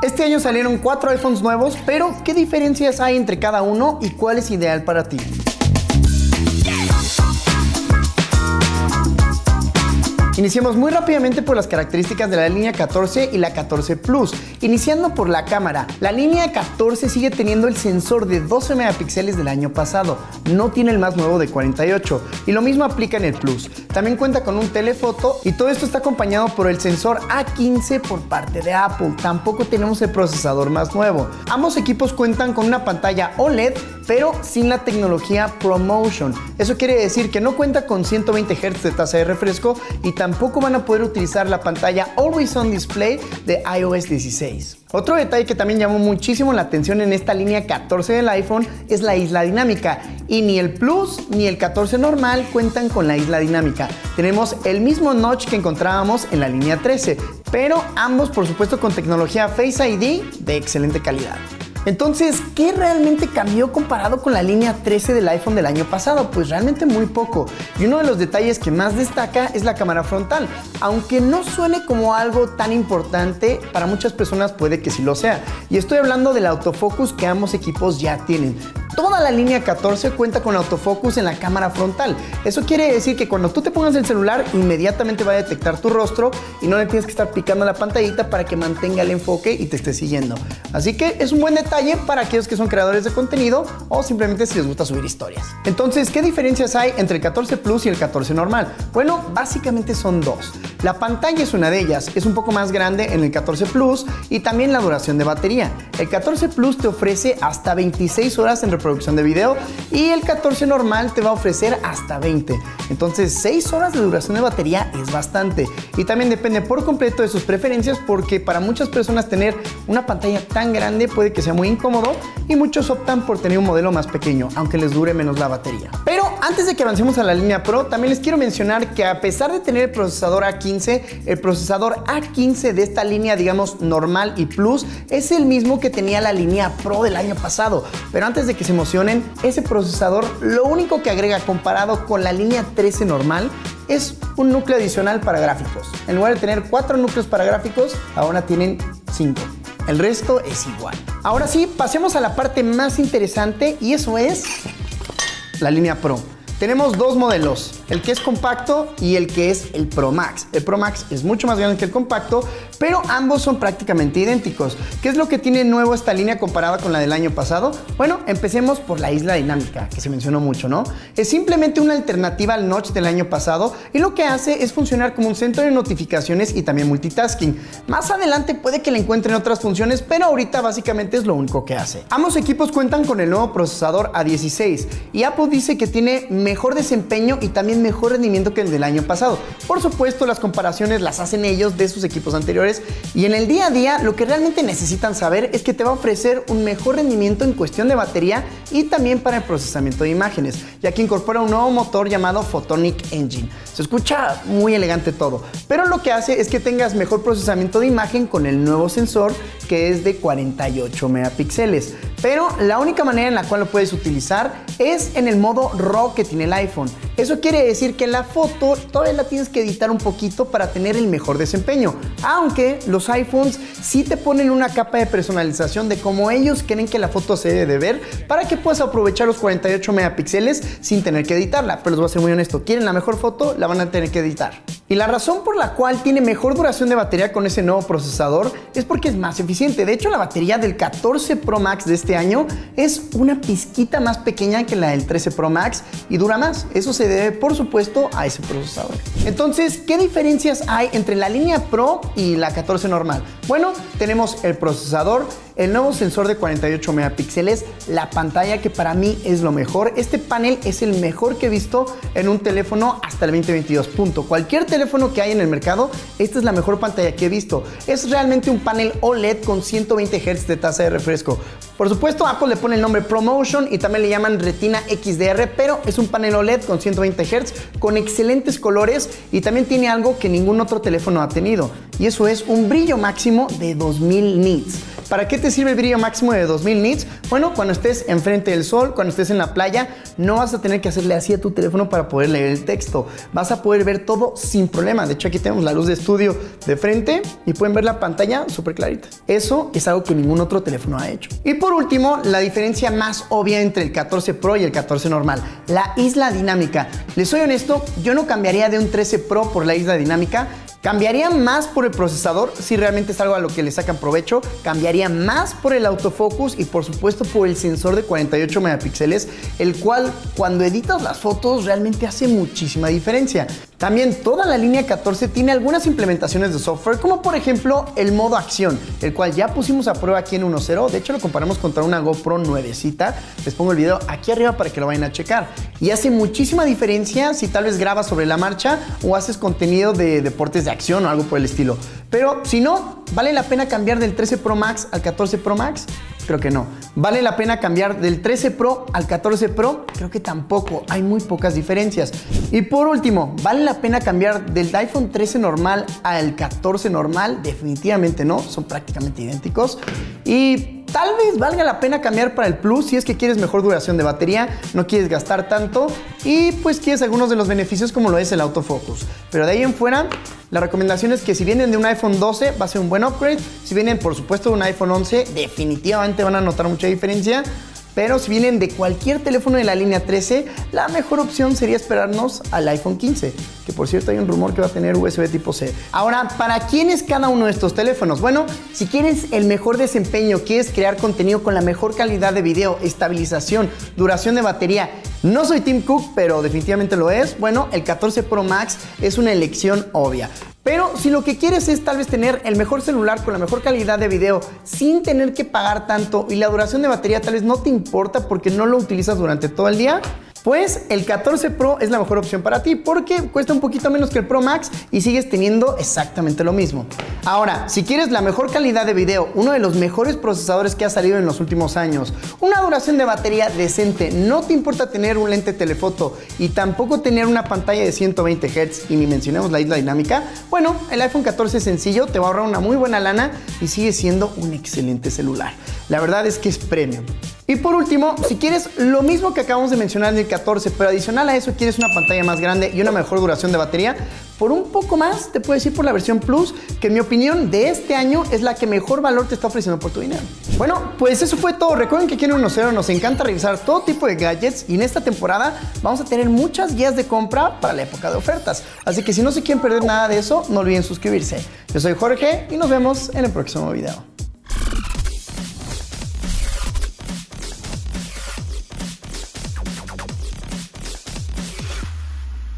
Este año salieron 4 iPhones nuevos, pero ¿qué diferencias hay entre cada uno y cuál es ideal para ti? Iniciemos muy rápidamente por las características de la línea 14 y la 14 Plus. Iniciando por la cámara, la línea 14 sigue teniendo el sensor de 12 megapíxeles del año pasado, no tiene el más nuevo de 48, y lo mismo aplica en el Plus. También cuenta con un telefoto y todo esto está acompañado por el sensor A15 por parte de Apple. Tampoco tenemos el procesador más nuevo. Ambos equipos cuentan con una pantalla OLED, pero sin la tecnología ProMotion. Eso quiere decir que no cuenta con 120 Hz de tasa de refresco y tampoco van a poder utilizar la pantalla Always On Display de iOS 16. Otro detalle que también llamó muchísimo la atención en esta línea 14 del iPhone es la isla dinámica, y ni el Plus ni el 14 normal cuentan con la isla dinámica. Tenemos el mismo notch que encontrábamos en la línea 13, pero ambos por supuesto con tecnología Face ID de excelente calidad. Entonces, ¿qué realmente cambió comparado con la línea 13 del iPhone del año pasado? Pues realmente muy poco. Y uno de los detalles que más destaca es la cámara frontal. Aunque no suene como algo tan importante, para muchas personas puede que sí lo sea. Y estoy hablando del autofocus que ambos equipos ya tienen. Toda la línea 14 cuenta con autofocus en la cámara frontal. Eso quiere decir que cuando tú te pongas el celular, inmediatamente va a detectar tu rostro y no le tienes que estar picando la pantallita para que mantenga el enfoque y te esté siguiendo. Así que es un buen detalle para aquellos que son creadores de contenido o simplemente si les gusta subir historias. Entonces, ¿qué diferencias hay entre el 14 Plus y el 14 normal? Bueno, básicamente son dos. La pantalla es una de ellas, es un poco más grande en el 14 Plus y también la duración de batería. El 14 Plus te ofrece hasta 26 horas en reproducción de video y el 14 normal te va a ofrecer hasta 20. Entonces 6 horas de duración de batería es bastante y también depende por completo de sus preferencias, porque para muchas personas tener una pantalla tan grande puede que sea muy incómodo y muchos optan por tener un modelo más pequeño, aunque les dure menos la batería. Pero antes de que avancemos a la línea Pro, también les quiero mencionar que a pesar de tener el procesador A15, el procesador A15 de esta línea, digamos normal y Plus, es el mismo que tenía la línea Pro del año pasado. Pero antes de que se emocionen, ese procesador lo único que agrega comparado con la línea 13 normal es un núcleo adicional para gráficos. En lugar de tener 4 núcleos para gráficos, ahora tienen 5. El resto es igual. Ahora sí, pasemos a la parte más interesante y eso es la línea Pro. Tenemos dos modelos, el que es compacto y el que es el Pro Max. El Pro Max es mucho más grande que el compacto, pero ambos son prácticamente idénticos. ¿Qué es lo que tiene nuevo esta línea comparada con la del año pasado? Bueno, empecemos por la isla dinámica, que se mencionó mucho, ¿no? Es simplemente una alternativa al notch del año pasado y lo que hace es funcionar como un centro de notificaciones y también multitasking. Más adelante puede que le encuentren otras funciones, pero ahorita básicamente es lo único que hace. Ambos equipos cuentan con el nuevo procesador A16 y Apple dice que tiene mejor desempeño y también mejor rendimiento que el del año pasado. Por supuesto, las comparaciones las hacen ellos de sus equipos anteriores y en el día a día lo que realmente necesitan saber es que te va a ofrecer un mejor rendimiento en cuestión de batería y también para el procesamiento de imágenes, ya que incorpora un nuevo motor llamado Photonic Engine. Se escucha muy elegante todo, pero lo que hace es que tengas mejor procesamiento de imagen con el nuevo sensor que es de 48 megapíxeles. Pero la única manera en la cual lo puedes utilizar es en el modo RAW que tiene el iPhone. Eso quiere decir que la foto todavía la tienes que editar un poquito para tener el mejor desempeño, aunque los iPhones sí te ponen una capa de personalización de cómo ellos quieren que la foto se debe de ver para que puedas aprovechar los 48 megapíxeles sin tener que editarla. Pero les voy a ser muy honesto, quieren la mejor foto, la van a tener que editar. Y la razón por la cual tiene mejor duración de batería con ese nuevo procesador es porque es más eficiente. De hecho, la batería del 14 Pro Max de este año es una pizquita más pequeña que la del 13 Pro Max y dura más. Eso se debe, por supuesto, a ese procesador. Entonces, ¿qué diferencias hay entre la línea Pro y la 14 normal? Bueno, tenemos el procesador, el nuevo sensor de 48 megapíxeles, la pantalla que para mí es lo mejor. Este panel es el mejor que he visto en un teléfono hasta el 2022. Punto. Cualquier teléfono que hay en el mercado, esta es la mejor pantalla que he visto. Es realmente un panel OLED con 120 Hz de tasa de refresco. Por supuesto, Apple le pone el nombre ProMotion y también le llaman Retina XDR, pero es un panel OLED con 120 Hz, con excelentes colores y también tiene algo que ningún otro teléfono ha tenido. Y eso es un brillo máximo de 2000 nits. ¿Para qué te sirve el brillo máximo de 2000 nits? Bueno, cuando estés enfrente del sol, cuando estés en la playa, no vas a tener que hacerle así a tu teléfono para poder leer el texto. Vas a poder ver todo sin problema. De hecho, aquí tenemos la luz de estudio de frente y pueden ver la pantalla súper clarita. Eso es algo que ningún otro teléfono ha hecho. Y por último, la diferencia más obvia entre el 14 Pro y el 14 normal, la isla dinámica. Les soy honesto, yo no cambiaría de un 13 Pro por la isla dinámica. Cambiaría más por el procesador si realmente es algo a lo que le sacan provecho. Cambiaría más por el autofocus y por supuesto por el sensor de 48 megapíxeles, el cual cuando editas las fotos realmente hace muchísima diferencia. También toda la línea 14 tiene algunas implementaciones de software, como por ejemplo el modo acción, el cual ya pusimos a prueba aquí en 1.0. De hecho lo comparamos contra una GoPro nuevecita. Les pongo el video aquí arriba para que lo vayan a checar. Y hace muchísima diferencia si tal vez grabas sobre la marcha o haces contenido de deportes de acción o algo por el estilo. Pero si no, ¿vale la pena cambiar del 13 Pro Max al 14 Pro Max? Creo que no. ¿Vale la pena cambiar del 13 Pro al 14 Pro? Creo que tampoco. Hay muy pocas diferencias. Y por último, ¿vale la pena cambiar del iPhone 13 normal al 14 normal? Definitivamente no. Son prácticamente idénticos. Y tal vez valga la pena cambiar para el Plus si es que quieres mejor duración de batería, no quieres gastar tanto y pues quieres algunos de los beneficios como lo es el autofocus. Pero de ahí en fuera, la recomendación es que si vienen de un iPhone 12 va a ser un buen upgrade. Si vienen por supuesto de un iPhone 11 definitivamente van a notar mucha diferencia. Pero si vienen de cualquier teléfono de la línea 13, la mejor opción sería esperarnos al iPhone 15, que por cierto hay un rumor que va a tener USB tipo C. Ahora, ¿para quién es cada uno de estos teléfonos? Bueno, si quieres el mejor desempeño, quieres crear contenido con la mejor calidad de video, estabilización, duración de batería, no soy Tim Cook, pero definitivamente lo es, bueno, el 14 Pro Max es una elección obvia. Pero si lo que quieres es tal vez tener el mejor celular con la mejor calidad de video sin tener que pagar tanto y la duración de batería tal vez no te importa porque no lo utilizas durante todo el día, pues el 14 Pro es la mejor opción para ti porque cuesta un poquito menos que el Pro Max y sigues teniendo exactamente lo mismo. Ahora, si quieres la mejor calidad de video, uno de los mejores procesadores que ha salido en los últimos años, una duración de batería decente, no te importa tener un lente telefoto y tampoco tener una pantalla de 120 Hz y ni mencionemos la isla dinámica, bueno, el iPhone 14 sencillo te va a ahorrar una muy buena lana y sigue siendo un excelente celular. La verdad es que es premium. Y por último, si quieres lo mismo que acabamos de mencionar en el 14, pero adicional a eso quieres una pantalla más grande y una mejor duración de batería, por un poco más te puedes ir por la versión Plus, que en mi opinión de este año es la que mejor valor te está ofreciendo por tu dinero. Bueno, pues eso fue todo. Recuerden que aquí en 1.0 nos encanta revisar todo tipo de gadgets y en esta temporada vamos a tener muchas guías de compra para la época de ofertas. Así que si no se quieren perder nada de eso, no olviden suscribirse. Yo soy Jorge y nos vemos en el próximo video.